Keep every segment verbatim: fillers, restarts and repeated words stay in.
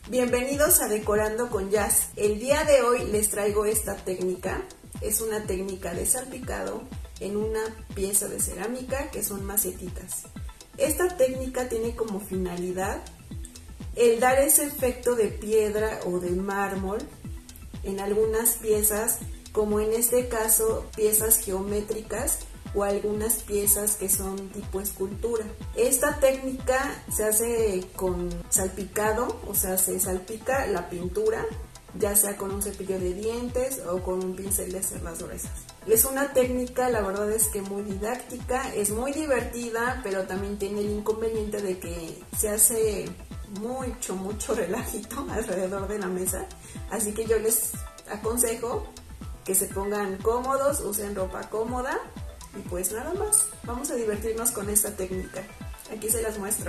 Bienvenidos a Decorando con Jazz. El día de hoy les traigo esta técnica. Es una técnica de salpicado en una pieza de cerámica que son macetitas. Esta técnica tiene como finalidad el dar ese efecto de piedra o de mármol en algunas piezas, como en este caso piezas geométricas o algunas piezas que son tipo escultura. Esta técnica se hace con salpicado, o sea, se salpica la pintura, ya sea con un cepillo de dientes o con un pincel de cerdas gruesas. Es una técnica, la verdad es que muy didáctica, es muy divertida, pero también tiene el inconveniente de que se hace mucho, mucho relajito alrededor de la mesa, así que yo les aconsejo que se pongan cómodos, usen ropa cómoda. Y pues nada más, vamos a divertirnos con esta técnica. Aquí se las muestro.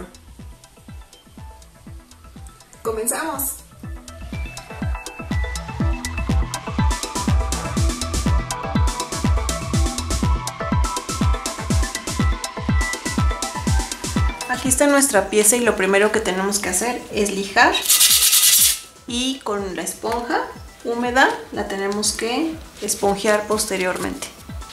¡Comenzamos! Aquí está nuestra pieza y lo primero que tenemos que hacer es lijar. Y con la esponja húmeda la tenemos que esponjear posteriormente.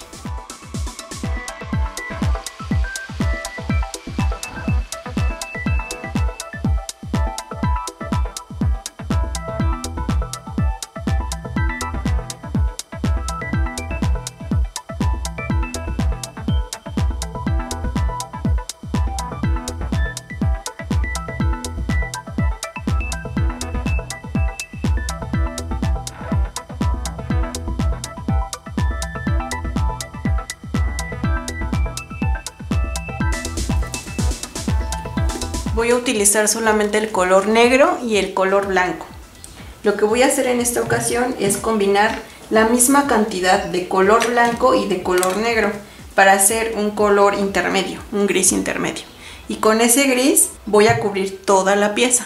Voy a utilizar solamente el color negro y el color blanco. Lo que voy a hacer en esta ocasión es combinar la misma cantidad de color blanco y de color negro para hacer un color intermedio, un gris intermedio. Y con ese gris voy a cubrir toda la pieza.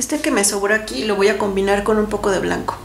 Este que me sobra aquí lo voy a combinar con un poco de blanco.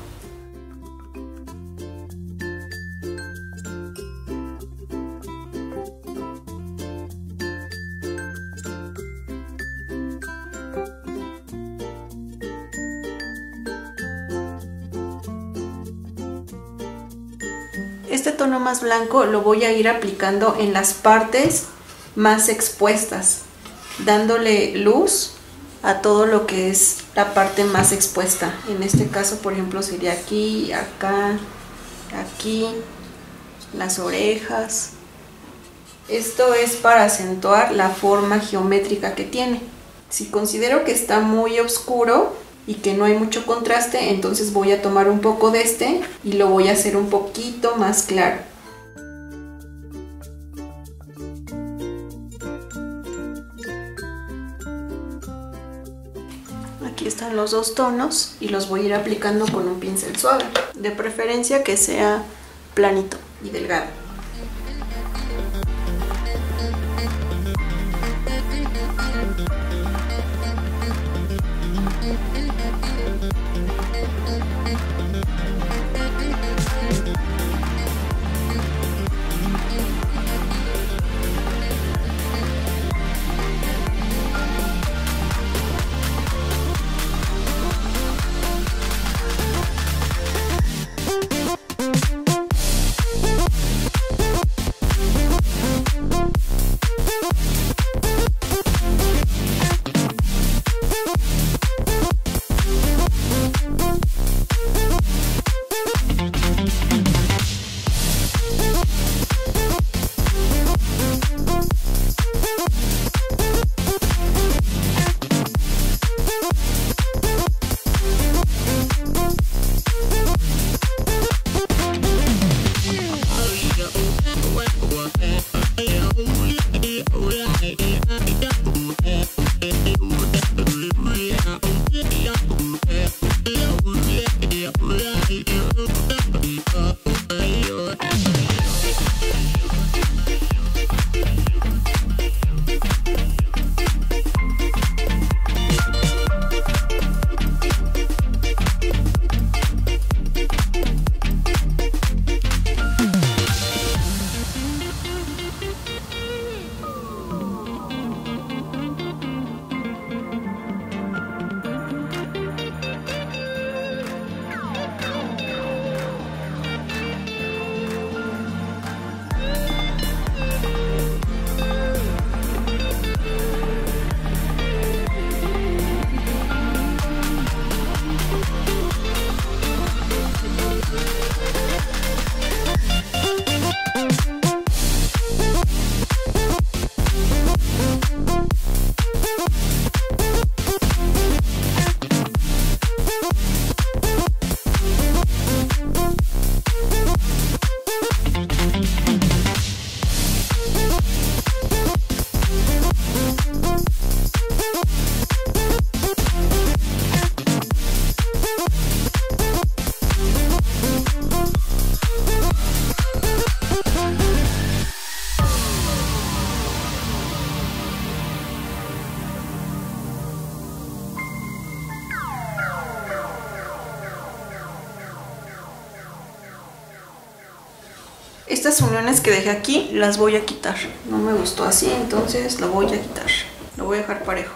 Este tono más blanco lo voy a ir aplicando en las partes más expuestas, dándole luz a todo lo que es la parte más expuesta. En este caso, por ejemplo, sería aquí, acá, aquí, las orejas. Esto es para acentuar la forma geométrica que tiene. Si considero que está muy oscuro y que no hay mucho contraste, entonces voy a tomar un poco de este y lo voy a hacer un poquito más claro. Aquí están los dos tonos y los voy a ir aplicando con un pincel suave, de preferencia que sea planito y delgado. Estas uniones que dejé aquí las voy a quitar. No me gustó así, entonces lo voy a quitar. Lo voy a dejar parejo.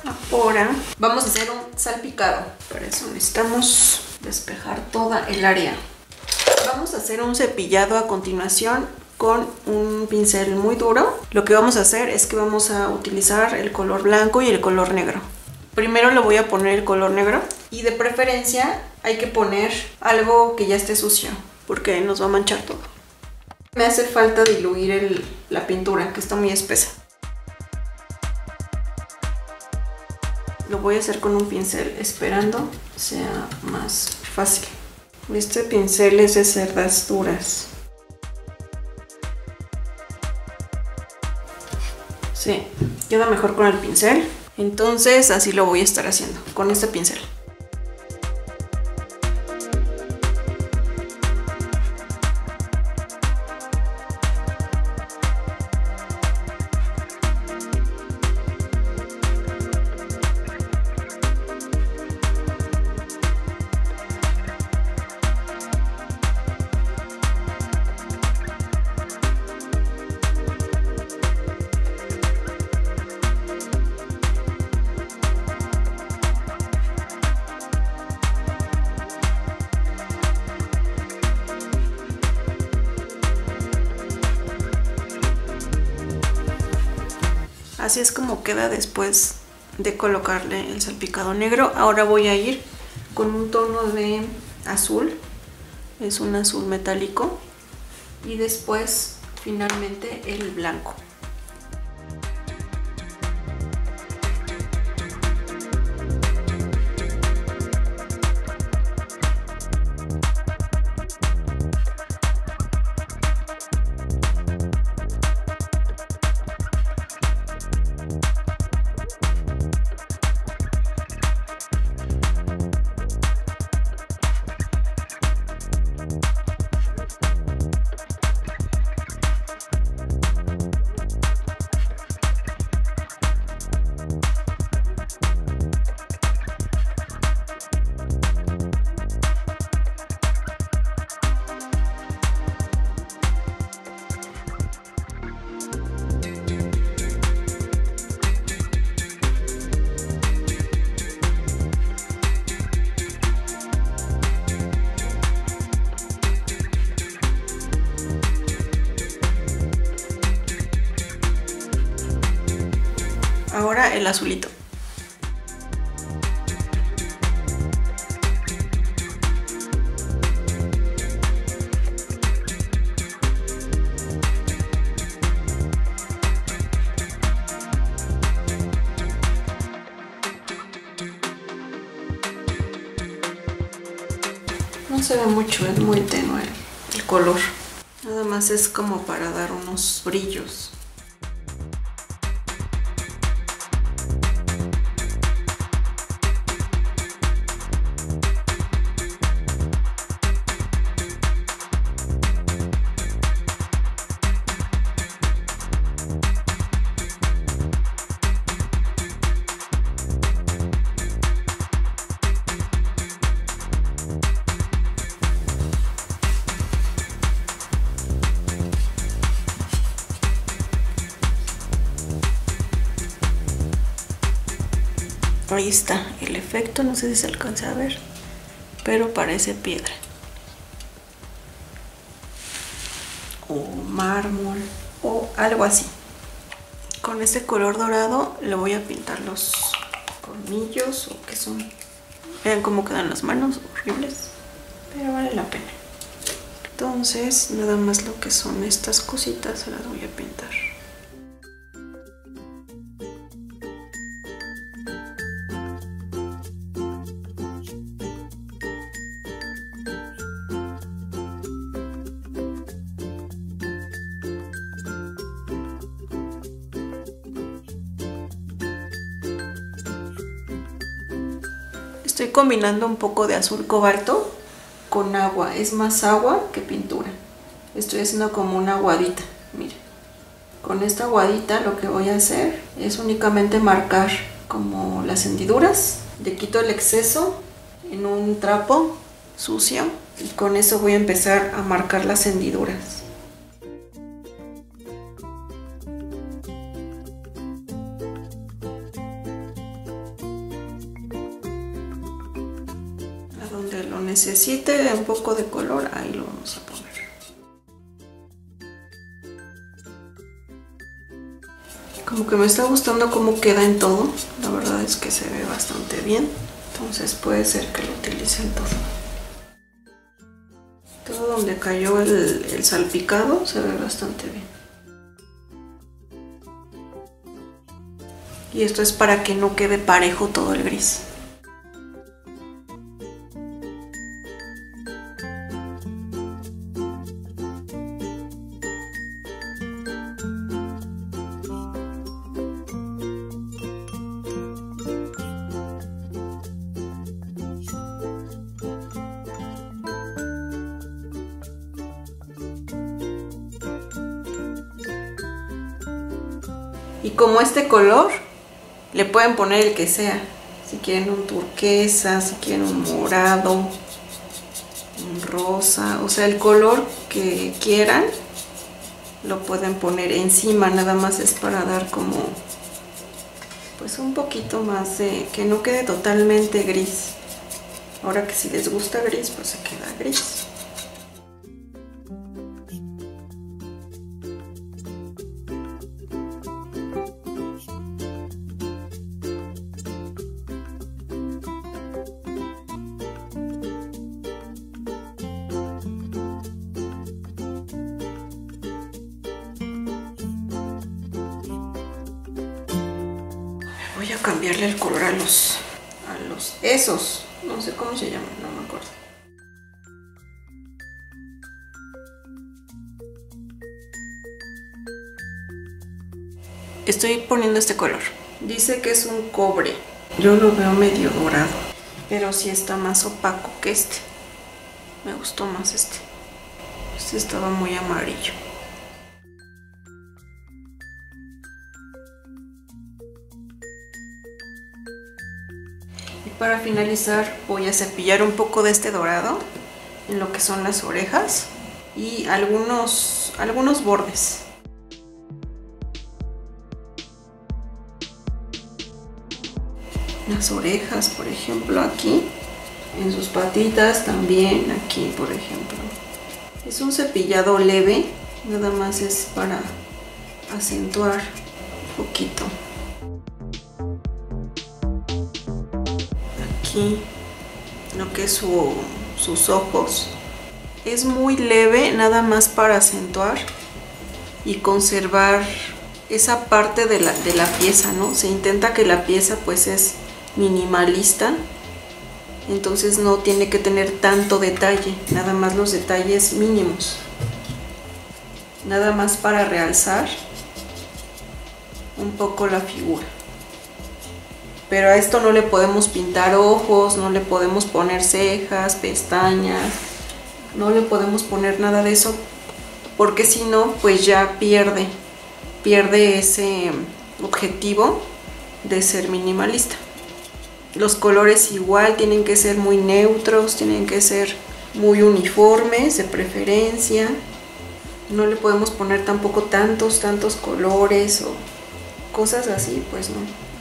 Ahora vamos a hacer un salpicado. Para eso necesitamos despejar toda el área. Vamos a hacer un cepillado a continuación con un pincel muy duro. Lo que vamos a hacer es que vamos a utilizar el color blanco y el color negro. Primero le voy a poner el color negro y de preferencia hay que poner algo que ya esté sucio porque nos va a manchar todo. Me hace falta diluir el, la pintura, que está muy espesa. Lo voy a hacer con un pincel esperando sea más fácil. Este pincel es de cerdas duras. Sí, queda mejor con el pincel. Entonces así lo voy a estar haciendo, con este pincel. Así es como queda después de colocarle el salpicado negro. Ahora voy a ir con un tono de azul, es un azul metálico, y después finalmente el blanco. Ahora el azulito. No se ve mucho, es muy tenue el color. Nada más es como para dar unos brillos. Ahí está el efecto, no sé si se alcanza a ver, pero parece piedra o mármol o algo así. Con este color dorado le voy a pintar los colmillos, o que son, vean cómo quedan las manos, horribles, pero vale la pena. Entonces nada más lo que son estas cositas se las voy a pintar. Estoy combinando un poco de azul cobalto con agua, es más agua que pintura. Estoy haciendo como una aguadita, miren. Con esta aguadita lo que voy a hacer es únicamente marcar como las hendiduras. Le quito el exceso en un trapo sucio y con eso voy a empezar a marcar las hendiduras. cuando necesite un poco de color, ahí lo vamos a poner. Como que me está gustando cómo queda en todo, la verdad es que se ve bastante bien, entonces puede ser que lo utilice en todo. Todo donde cayó el, el salpicado se ve bastante bien. Y esto es para que no quede parejo todo el gris. Y como este color, le pueden poner el que sea. Si quieren un turquesa, si quieren un morado, un rosa, o sea, el color que quieran, lo pueden poner encima. Nada más es para dar como, pues un poquito más de, que no quede totalmente gris. Ahora que si les gusta gris, pues se queda gris. Voy a cambiarle el color a los, a los esos, no sé cómo se llaman, no me acuerdo. Estoy poniendo este color. Dice que es un cobre. Yo lo veo medio dorado, pero sí está más opaco que este. Me gustó más este. Este estaba muy amarillo. Y para finalizar voy a cepillar un poco de este dorado en lo que son las orejas y algunos, algunos bordes. Las orejas, por ejemplo, aquí, en sus patitas también, aquí, por ejemplo. Es un cepillado leve, nada más es para acentuar un poquito. Aquí, lo que es su, sus ojos. Es muy leve, nada más para acentuar y conservar esa parte de la, de la pieza, ¿no? Se intenta que la pieza pues es minimalista, entonces no tiene que tener tanto detalle, nada más los detalles mínimos, nada más para realzar un poco la figura. Pero a esto no le podemos pintar ojos, no le podemos poner cejas, pestañas, no le podemos poner nada de eso, porque si no pues ya pierde pierde ese objetivo de ser minimalista. Los colores igual tienen que ser muy neutros, tienen que ser muy uniformes de preferencia. No le podemos poner tampoco tantos, tantos colores o cosas así, pues no.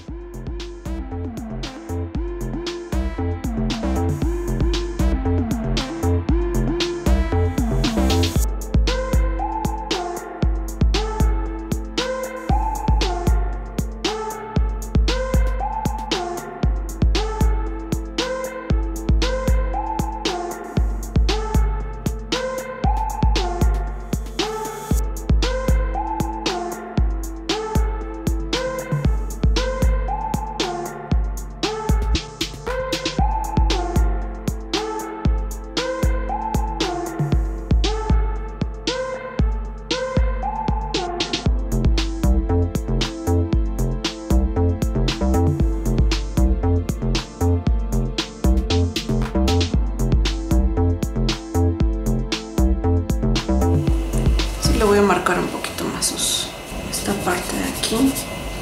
Le voy a marcar un poquito más sus, esta parte de aquí,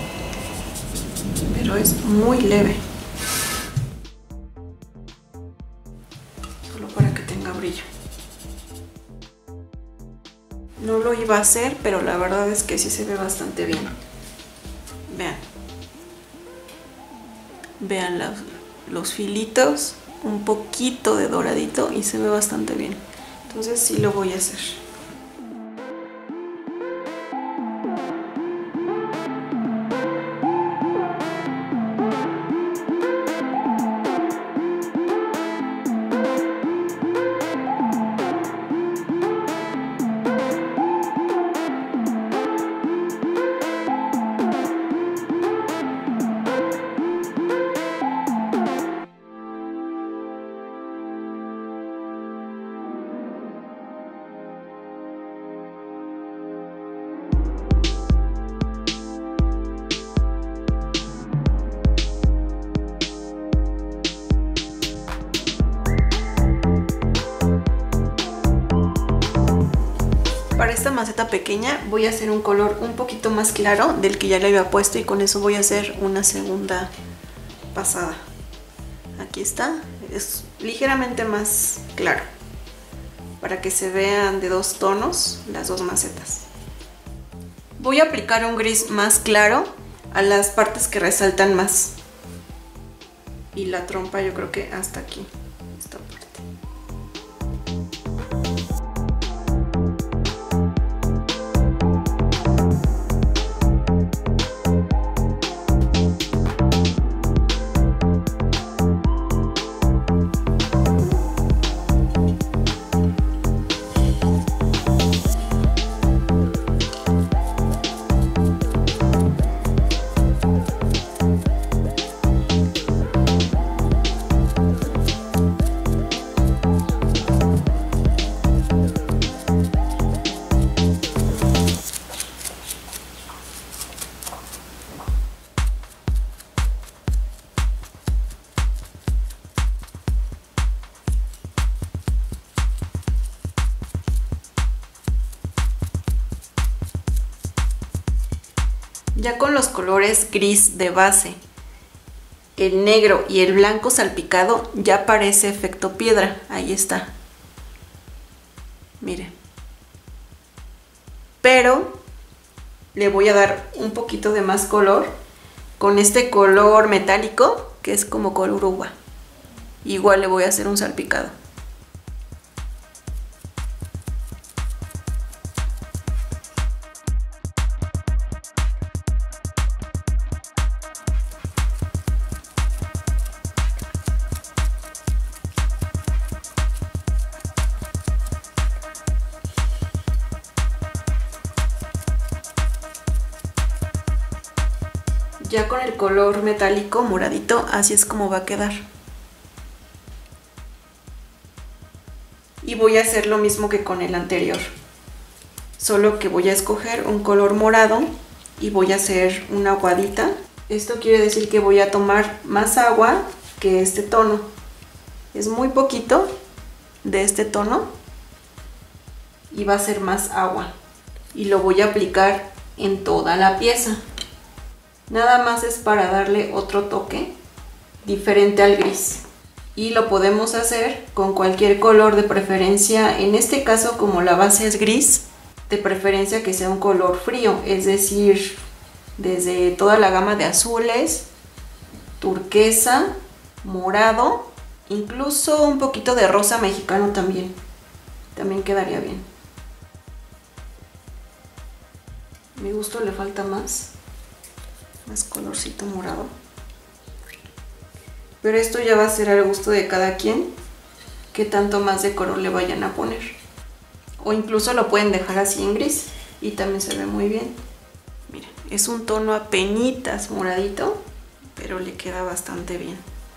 pero es muy leve, solo para que tenga brillo. No lo iba a hacer, pero la verdad es que sí se ve bastante bien. Vean, vean los, los filitos, un poquito de doradito y se ve bastante bien. Entonces sí lo voy a hacer. Para esta maceta pequeña voy a hacer un color un poquito más claro del que ya le había puesto y con eso voy a hacer una segunda pasada. Aquí está, es ligeramente más claro para que se vean de dos tonos las dos macetas. Voy a aplicar un gris más claro a las partes que resaltan más y la trompa yo creo que hasta aquí, esta parte. Ya con los colores gris de base, el negro y el blanco salpicado, ya parece efecto piedra. Ahí está. Miren. Pero le voy a dar un poquito de más color con este color metálico que es como color uva. Igual le voy a hacer un salpicado. Ya con el color metálico moradito, así es como va a quedar. Y voy a hacer lo mismo que con el anterior. Solo que voy a escoger un color morado y voy a hacer una aguadita. Esto quiere decir que voy a tomar más agua que este tono. Es muy poquito de este tono y va a ser más agua. Y lo voy a aplicar en toda la pieza. Nada más es para darle otro toque diferente al gris. Y lo podemos hacer con cualquier color de preferencia. En este caso, como la base es gris, de preferencia que sea un color frío. Es decir, desde toda la gama de azules, turquesa, morado, incluso un poquito de rosa mexicano también. También quedaría bien. A mi gusto le falta más. Más colorcito morado, pero esto ya va a ser al gusto de cada quien que tanto más de color le vayan a poner, o incluso lo pueden dejar así en gris y también se ve muy bien. Miren, es un tono apenitas moradito, pero le queda bastante bien.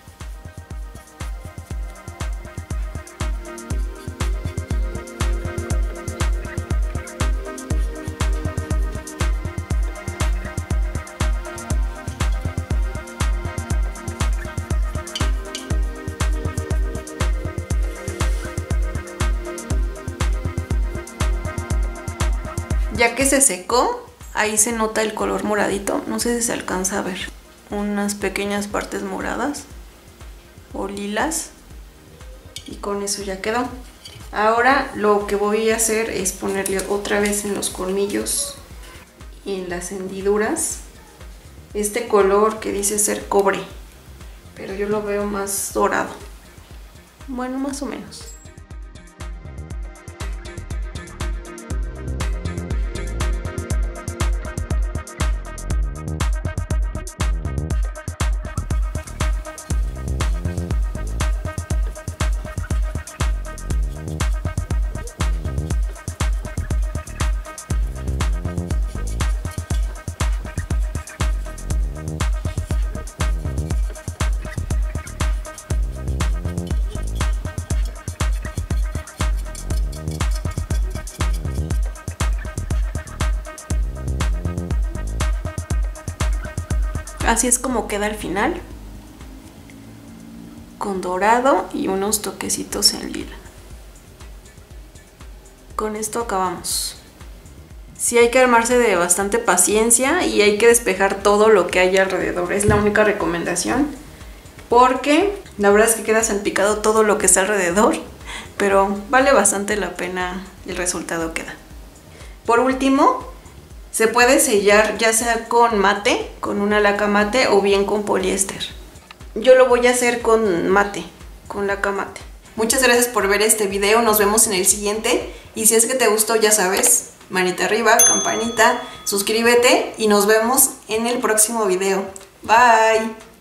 Ya que se secó, ahí se nota el color moradito, no sé si se alcanza a ver, unas pequeñas partes moradas o lilas, y con eso ya quedó. Ahora lo que voy a hacer es ponerle otra vez en los colmillos y en las hendiduras este color que dice ser cobre, pero yo lo veo más dorado. Bueno, más o menos. Así es como queda al final, con dorado y unos toquecitos en lila. Con esto acabamos. Sí, hay que armarse de bastante paciencia y hay que despejar todo lo que hay alrededor. Es la única recomendación, porque la verdad es que queda salpicado todo lo que está alrededor, pero vale bastante la pena el resultado que da. Por último, se puede sellar ya sea con mate, con una laca mate o bien con poliéster. Yo lo voy a hacer con mate, con laca mate. Muchas gracias por ver este video, nos vemos en el siguiente. Y si es que te gustó, ya sabes, manita arriba, campanita, suscríbete y nos vemos en el próximo video. Bye.